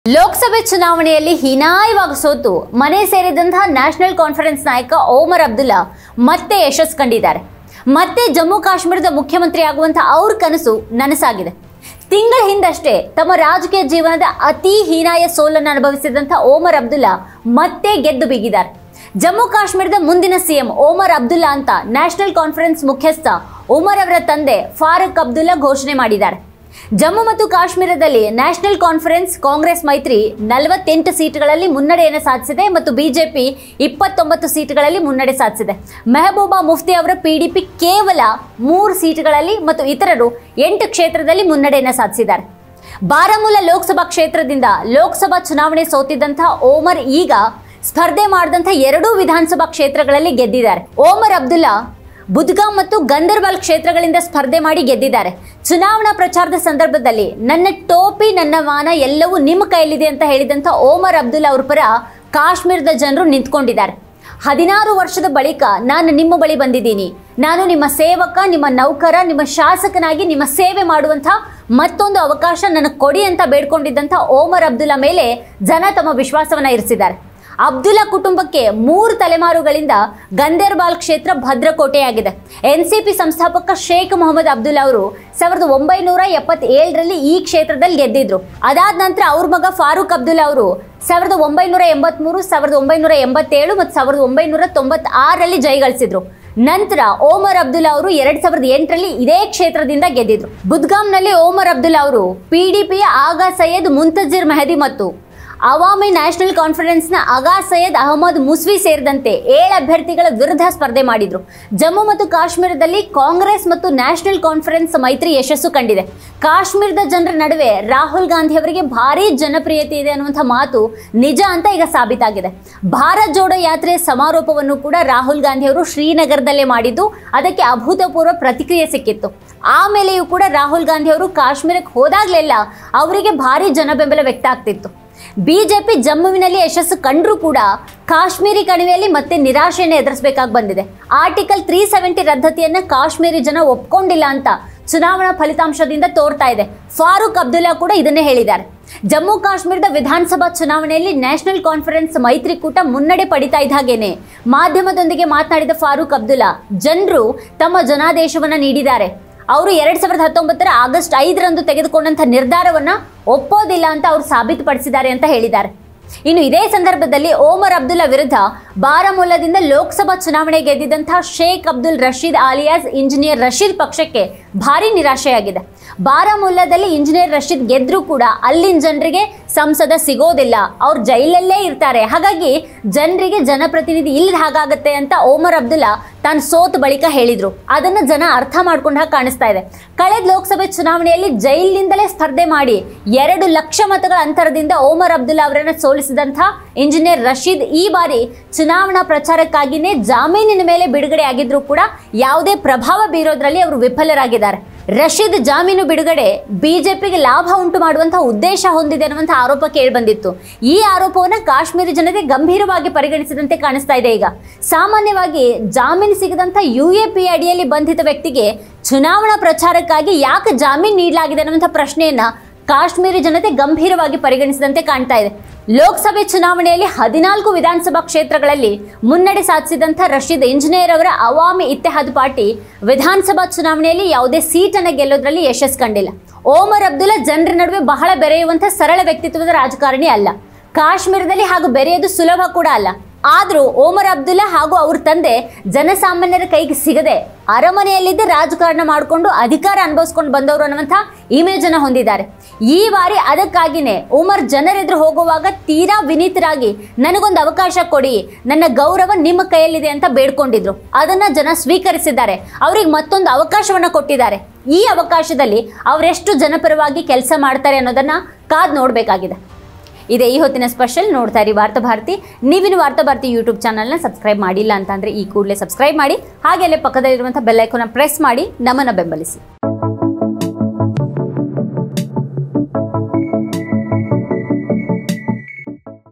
ಲೋಕಸಭೆ ಚುನಾವಣೆಯಲ್ಲಿ ಹೀನಾಯವಾಗಿ ಸೋತು ಮನೆ ಸೇರಿದಂತಹ ನ್ಯಾಷನಲ್ ಕಾನ್ಫರೆನ್ಸ್ ನಾಯಕ ಓಮರ್ ಅಬ್ದುಲ್ಲಾ ಮತ್ತೆ ಯಶಸ್ಸು ಕಂಡಿದ್ದಾರೆ. ಮತ್ತೆ ಜಮ್ಮು ಕಾಶ್ಮೀರದ ಮುಖ್ಯಮಂತ್ರಿ ಆಗುವಂತಹ ಅವ್ರ ಕನಸು ನನಸಾಗಿದೆ. ತಿಂಗಳ ಹಿಂದಷ್ಟೇ ತಮ್ಮ ರಾಜಕೀಯ ಜೀವನದ ಅತಿ ಹೀನಾಯ ಸೋಲನ್ನು ಅನುಭವಿಸಿದಂತಹ ಓಮರ್ ಅಬ್ದುಲ್ಲಾ ಮತ್ತೆ ಗೆದ್ದು ಬೀಗಿದ್ದಾರೆ. ಜಮ್ಮು ಕಾಶ್ಮೀರದ ಮುಂದಿನ ಸಿಎಂ ಓಮರ್ ಅಬ್ದುಲ್ಲಾ ಅಂತ ನ್ಯಾಷನಲ್ ಕಾನ್ಫರೆನ್ಸ್ ಮುಖ್ಯಸ್ಥ ಉಮರ್ ಅವರ ತಂದೆ ಫಾರೂಕ್ ಅಬ್ದುಲ್ಲಾ ಘೋಷಣೆ ಮಾಡಿದ್ದಾರೆ. ಜಮ್ಮು ಮತ್ತು ಕಾಶ್ಮೀರದಲ್ಲಿ ನ್ಯಾಷನಲ್ ಕಾನ್ಫರೆನ್ಸ್ ಕಾಂಗ್ರೆಸ್ ಮೈತ್ರಿ 48 ಸೀಟ್ಗಳಲ್ಲಿ ಮುನ್ನಡೆಯನ್ನು ಸಾಧಿಸಿದೆ ಮತ್ತು ಬಿಜೆಪಿ 29 ಸೀಟ್ಗಳಲ್ಲಿ ಮುನ್ನಡೆ ಸಾಧಿಸಿದೆ. ಮೆಹಬೂಬಾ ಮುಫ್ತಿ ಅವರ ಪಿಡಿಪಿ ಕೇವಲ 3 ಸೀಟ್ಗಳಲ್ಲಿ ಮತ್ತು ಇತರರು 8 ಕ್ಷೇತ್ರದಲ್ಲಿ ಮುನ್ನಡೆಯನ್ನು ಸಾಧಿಸಿದ್ದಾರೆ. ಬಾರಾಮುಲ್ಲಾ ಲೋಕಸಭಾ ಕ್ಷೇತ್ರದಿಂದ ಲೋಕಸಭಾ ಚುನಾವಣೆ ಸೋತಿದ್ದಂತಹ ಓಮರ್ ಈಗ ಸ್ಪರ್ಧೆ ಮಾಡಿದಂತಹ 2 ವಿಧಾನಸಭಾ ಕ್ಷೇತ್ರಗಳಲ್ಲಿ ಗೆದ್ದಿದ್ದಾರೆ. ಓಮರ್ ಅಬ್ದುಲ್ಲಾ ಬುದ್ಗಾಮ್ ಮತ್ತು ಗಂದರ್ಬಾಲ್ ಕ್ಷೇತ್ರಗಳಿಂದ ಸ್ಪರ್ಧೆ ಮಾಡಿ ಗೆದ್ದಿದ್ದಾರೆ. ಚುನಾವಣಾ ಪ್ರಚಾರದ ಸಂದರ್ಭದಲ್ಲಿ ನನ್ನ ಟೋಪಿ ನನ್ನ ಮಾನ ಎಲ್ಲವೂ ನಿಮ್ಮ ಕೈಯಲ್ಲಿದೆ ಅಂತ ಹೇಳಿದಂಥ ಓಮರ್ ಅಬ್ದುಲ್ಲಾ ಅವ್ರ ಪರ ಕಾಶ್ಮೀರದ ಜನರು ನಿಂತ್ಕೊಂಡಿದ್ದಾರೆ. 16 ವರ್ಷದ ಬಳಿಕ ನಾನು ನಿಮ್ಮ ಬಳಿ ಬಂದಿದ್ದೀನಿ, ನಾನು ನಿಮ್ಮ ಸೇವಕ, ನಿಮ್ಮ ನೌಕರ, ನಿಮ್ಮ ಶಾಸಕನಾಗಿ ನಿಮ್ಮ ಸೇವೆ ಮಾಡುವಂಥ ಮತ್ತೊಂದು ಅವಕಾಶ ನನಗೆ ಕೊಡಿ ಅಂತ ಬೇಡ್ಕೊಂಡಿದ್ದಂಥ ಓಮರ್ ಅಬ್ದುಲ್ಲಾ ಮೇಲೆ ಜನ ತಮ್ಮ ವಿಶ್ವಾಸವನ್ನ ಇರಿಸಿದ್ದಾರೆ. ಅಬ್ದುಲ್ಲಾ ಕುಟುಂಬಕ್ಕೆ 3 ತಲೆಮಾರುಗಳಿಂದ ಗಂದರ್ಬಾಲ್ ಕ್ಷೇತ್ರ ಭದ್ರಕೋಟೆಯಾಗಿದೆ. ಎನ್ಸಿಪಿ ಸಂಸ್ಥಾಪಕ ಶೇಖ್ ಮೊಹಮ್ಮದ್ ಅಬ್ದುಲ್ಲಾ ಅವರು 1977ರಲ್ಲಿ ಈ ಕ್ಷೇತ್ರದಲ್ಲಿ ಗೆದ್ದಿದ್ರು. ಅದಾದ ನಂತರ ಅವ್ರ ಮಗ ಫಾರೂಕ್ ಅಬ್ದುಲ್ಲಾ ಅವರು 1983, 1987 ಮತ್ತು 1996ರಲ್ಲಿ ಜಯಗಳಿಸಿದ್ರು. ನಂತರ ಓಮರ್ ಅಬ್ದುಲ್ಲಾ ಅವರು 2008ರಲ್ಲಿ ಇದೇ ಕ್ಷೇತ್ರದಿಂದ ಗೆದ್ದಿದ್ರು. ಬುದ್ಗಾಮ್ನಲ್ಲಿ ಓಮರ್ ಅಬ್ದುಲ್ಲಾ ಅವರು ಪಿಡಿಪಿಯ ಆಗಾ ಸೈಯದ್ ಮುಂತಜಿರ್ ಮೆಹದಿ ಮತ್ತು ಅವಾಮಿ ನ್ಯಾಷನಲ್ ಕಾನ್ಫರೆನ್ಸ್ನ ಆಗಾ ಸೈಯದ್ ಅಹಮದ್ ಮುಸ್ವಿ ಸೇರಿದಂತೆ 7 ಅಭ್ಯರ್ಥಿಗಳ ವಿರುದ್ಧ ಸ್ಪರ್ಧೆ ಮಾಡಿದ್ರು. ಜಮ್ಮು ಮತ್ತು ಕಾಶ್ಮೀರದಲ್ಲಿ ಕಾಂಗ್ರೆಸ್ ಮತ್ತು ನ್ಯಾಷನಲ್ ಕಾನ್ಫರೆನ್ಸ್ ಮೈತ್ರಿ ಯಶಸ್ಸು ಕಂಡಿದೆ. ಕಾಶ್ಮೀರದ ಜನರ ನಡುವೆ ರಾಹುಲ್ ಗಾಂಧಿ ಅವರಿಗೆ ಭಾರಿ ಜನಪ್ರಿಯತೆ ಇದೆ ಅನ್ನುವಂಥ ಮಾತು ನಿಜ ಅಂತ ಈಗ ಸಾಬೀತಾಗಿದೆ. ಭಾರತ್ ಜೋಡೋ ಯಾತ್ರೆಯ ಸಮಾರೋಪವನ್ನು ಕೂಡ ರಾಹುಲ್ ಗಾಂಧಿ ಅವರು ಶ್ರೀನಗರದಲ್ಲೇ ಮಾಡಿದ್ದು, ಅದಕ್ಕೆ ಅಭೂತಪೂರ್ವ ಪ್ರತಿಕ್ರಿಯೆ ಸಿಕ್ಕಿತ್ತು. ಆಮೇಲೆಯೂ ಕೂಡ ರಾಹುಲ್ ಗಾಂಧಿ ಅವರು ಕಾಶ್ಮೀರಕ್ಕೆ ಹೋದಾಗಲೆಲ್ಲ ಅವರಿಗೆ ಭಾರಿ ಜನ ಬೆಂಬಲ ವ್ಯಕ್ತ ಆಗ್ತಿತ್ತು. ಬಿಜೆಪಿ ಜಮ್ಮುವಿನಲ್ಲಿ ಯಶಸ್ಸು ಕಂಡ್ರೂ ಕೂಡ ಕಾಶ್ಮೀರಿ ಕಣಿವೆಯಲ್ಲಿ ಮತ್ತೆ ನಿರಾಶೆಯನ್ನು ಎದುರಿಸಬೇಕಾಗಿ ಬಂದಿದೆ. ಆರ್ಟಿಕಲ್ 370 ರದ್ದತಿಯನ್ನ ಕಾಶ್ಮೀರಿ ಜನ ಒಪ್ಕೊಂಡಿಲ್ಲ ಅಂತ ಚುನಾವಣಾ ಫಲಿತಾಂಶದಿಂದ ತೋರ್ತಾ ಇದೆ. ಫಾರೂಕ್ ಅಬ್ದುಲ್ಲಾ ಕೂಡ ಇದನ್ನೇ ಹೇಳಿದ್ದಾರೆ. ಜಮ್ಮು ಕಾಶ್ಮೀರದ ವಿಧಾನಸಭಾ ಚುನಾವಣೆಯಲ್ಲಿ ನ್ಯಾಷನಲ್ ಕಾನ್ಫರೆನ್ಸ್ ಮೈತ್ರಿಕೂಟ ಮುನ್ನಡೆ ಪಡಿತಾ ಇದ್ದ ಹಾಗೇನೆ ಮಾಧ್ಯಮದೊಂದಿಗೆ ಮಾತನಾಡಿದ ಫಾರೂಕ್ ಅಬ್ದುಲ್ಲಾ ಜನರು ತಮ್ಮ ಜನಾದೇಶವನ್ನ ನೀಡಿದ್ದಾರೆ. ಅವರು 2019ರ ಆಗಸ್ಟ್ 5ರಂದು ತೆಗೆದುಕೊಂಡಂತಹ ನಿರ್ಧಾರವನ್ನ ಒಪ್ಪೋದಿಲ್ಲ ಅಂತ ಅವರು ಸಾಬೀತುಪಡಿಸಿದ್ದಾರೆ ಅಂತ ಹೇಳಿದ್ದಾರೆ. ಇನ್ನು ಇದೇ ಸಂದರ್ಭದಲ್ಲಿ ಓಮರ್ ಅಬ್ದುಲ್ಲಾ ವಿರುದ್ಧ ಬಾರಾಮುಲ್ಲಾದಿಂದ ಲೋಕಸಭಾ ಚುನಾವಣೆ ಗೆದ್ದಿದ್ದಂತಹ ಶೇಖ್ ಅಬ್ದುಲ್ ರಶೀದ್ ಆಲಿಯಾಸ್ ಇಂಜಿನಿಯರ್ ರಶೀದ್ ಪಕ್ಷಕ್ಕೆ ಭಾರಿ ನಿರಾಶೆಯಾಗಿದೆ. ಬಾರಾಮುಲ್ಲಾದಲ್ಲಿ ಇಂಜಿನಿಯರ್ ರಶೀದ್ ಗೆದ್ರೂ ಕೂಡ ಅಲ್ಲಿನ ಜನರಿಗೆ ಸಂಸದ ಸಿಗೋದಿಲ್ಲ, ಅವ್ರು ಜೈಲಲ್ಲೇ ಇರ್ತಾರೆ. ಹಾಗಾಗಿ ಜನರಿಗೆ ಜನಪ್ರತಿನಿಧಿ ಇಲ್ಲದ ಹಾಗಾಗತ್ತೆ ಅಂತ ಓಮರ್ ಅಬ್ದುಲ್ಲಾ ತಾನು ಸೋತ ಬಳಿಕ ಹೇಳಿದ್ರು. ಅದನ್ನ ಜನ ಅರ್ಥ ಮಾಡ್ಕೊಂಡ ಹಾಗೆ ಕಾಣಿಸ್ತಾ ಇದೆ. ಕಳೆದ ಲೋಕಸಭೆ ಚುನಾವಣೆಯಲ್ಲಿ ಜೈಲಿನಿಂದಲೇ ಸ್ಪರ್ಧೆ ಮಾಡಿ 2 ಲಕ್ಷ ಮತಗಳ ಅಂತರದಿಂದ ಓಮರ್ ಅಬ್ದುಲ್ಲಾ ಅವರನ್ನ ಸೋಲಿಸಿದಂತಹ ಇಂಜಿನಿಯರ್ ರಶೀದ್ ಈ ಬಾರಿ ಚುನಾವಣಾ ಪ್ರಚಾರಕ್ಕಾಗಿಯೇ ಜಾಮೀನಿನ ಮೇಲೆ ಬಿಡುಗಡೆ ಆಗಿದ್ರು ಕೂಡ ಯಾವುದೇ ಪ್ರಭಾವ ಬೀರೋದ್ರಲ್ಲಿ ಅವರು ವಿಫಲರಾಗಿದ್ದಾರೆ. ರಶೀದ್ ಜಾಮೀನು ಬಿಡುಗಡೆ ಬಿಜೆಪಿಗೆ ಲಾಭ ಉಂಟು ಮಾಡುವಂತಹ ಉದ್ದೇಶ ಹೊಂದಿದೆ ಅನ್ನುವಂತಹ ಆರೋಪ ಕೇಳಿಬಂದಿತ್ತು. ಈ ಆರೋಪವನ್ನು ಕಾಶ್ಮೀರಿ ಜನತೆ ಗಂಭೀರವಾಗಿ ಪರಿಗಣಿಸಿದಂತೆ ಕಾಣಿಸ್ತಾ ಇದೆ. ಈಗ ಸಾಮಾನ್ಯವಾಗಿ ಜಾಮೀನು ಸಿಗದಂತ UAP ಅಡಿಯಲ್ಲಿ ಬಂಧಿತ ವ್ಯಕ್ತಿಗೆ ಚುನಾವಣಾ ಪ್ರಚಾರಕ್ಕಾಗಿ ಯಾಕೆ ಜಾಮೀನು ನೀಡಲಾಗಿದೆ ಅನ್ನುವಂಥ ಪ್ರಶ್ನೆಯನ್ನ ಕಾಶ್ಮೀರಿ ಜನತೆ ಗಂಭೀರವಾಗಿ ಪರಿಗಣಿಸಿದಂತೆ ಕಾಣ್ತಾ ಇದೆ. ಲೋಕಸಭೆ ಚುನಾವಣೆಯಲ್ಲಿ 14 ವಿಧಾನಸಭಾ ಕ್ಷೇತ್ರಗಳಲ್ಲಿ ಮುನ್ನಡೆ ಸಾಧಿಸಿದಂಥ ರಶೀದ್ ಇಂಜಿನಿಯರ್ ಅವರ ಅವಾಮಿ ಇತ್ತೆಹಾದ್ ಪಾರ್ಟಿ ವಿಧಾನಸಭಾ ಚುನಾವಣೆಯಲ್ಲಿ ಯಾವುದೇ ಸೀಟನ್ನು ಗೆಲ್ಲೋದ್ರಲ್ಲಿ ಯಶಸ್ಸು ಕಂಡಿಲ್ಲ. ಓಮರ್ ಅಬ್ದುಲ್ಲಾ ಜನರ ನಡುವೆ ಬಹಳ ಬೆರೆಯುವಂಥ ಸರಳ ವ್ಯಕ್ತಿತ್ವದ ರಾಜಕಾರಣಿ ಅಲ್ಲ. ಕಾಶ್ಮೀರದಲ್ಲಿ ಹಾಗೂ ಬೆರೆಯೋದು ಸುಲಭ ಕೂಡ ಅಲ್ಲ. ಆದರೂ ಓಮರ್ ಅಬ್ದುಲ್ಲಾ ಹಾಗೂ ಅವ್ರ ತಂದೆ ಜನಸಾಮಾನ್ಯರ ಕೈಗೆ ಸಿಗದೆ ಅರಮನೆಯಲ್ಲಿದ್ದ ರಾಜಕಾರಣ ಮಾಡಿಕೊಂಡು ಅಧಿಕಾರ ಅನುಭವಿಸ್ಕೊಂಡು ಬಂದವರು ಅನ್ನುವಂಥ ಇಮೇಜ್ ಅನ್ನು ಹೊಂದಿದ್ದಾರೆ. ಈ ಬಾರಿ ಅದಕ್ಕಾಗಿಯೇ ಉಮರ್ ಜನರೆದುರು ಹೋಗುವಾಗ ತೀರಾ ವಿನೀತರಾಗಿ ನನಗೊಂದು ಅವಕಾಶ ಕೊಡಿ, ನನ್ನ ಗೌರವ ನಿಮ್ಮ ಕೈಯಲ್ಲಿದೆ ಅಂತ ಬೇಡ್ಕೊಂಡಿದ್ರು. ಅದನ್ನ ಜನ ಸ್ವೀಕರಿಸಿದ್ದಾರೆ. ಅವ್ರಿಗೆ ಮತ್ತೊಂದು ಅವಕಾಶವನ್ನ ಕೊಟ್ಟಿದ್ದಾರೆ. ಈ ಅವಕಾಶದಲ್ಲಿ ಅವರೆಷ್ಟು ಜನಪರವಾಗಿ ಕೆಲಸ ಮಾಡ್ತಾರೆ ಅನ್ನೋದನ್ನ ಕಾದ್ ನೋಡಬೇಕಾಗಿದೆ. ಇದೇ ಈ ಹೊತ್ತಿನ ಸ್ಪೆಷಲ್. ನೋಡ್ತಾ ಇರಿ ವಾರ್ತಾ ಭಾರತಿ. ನೀವಿನ್ನು ವಾರ್ತಾ ಭಾರತಿ ಯೂಟ್ಯೂಬ್ ಚಾನಲ್ನ ಸಬ್ಸ್ಕ್ರೈಬ್ ಮಾಡಿಲ್ಲ ಅಂತಂದ್ರೆ ಈ ಕೂಡಲೇ ಸಬ್ಸ್ಕ್ರೈಬ್ ಮಾಡಿ, ಹಾಗೆ ಅಲ್ಲೇ ಪಕ್ಕದಲ್ಲಿರುವಂಥ ಬೆಲ್ ಐಕಾನ್ ಪ್ರೆಸ್ ಮಾಡಿ ನಮ್ಮನ್ನು ಬೆಂಬಲಿಸಿ.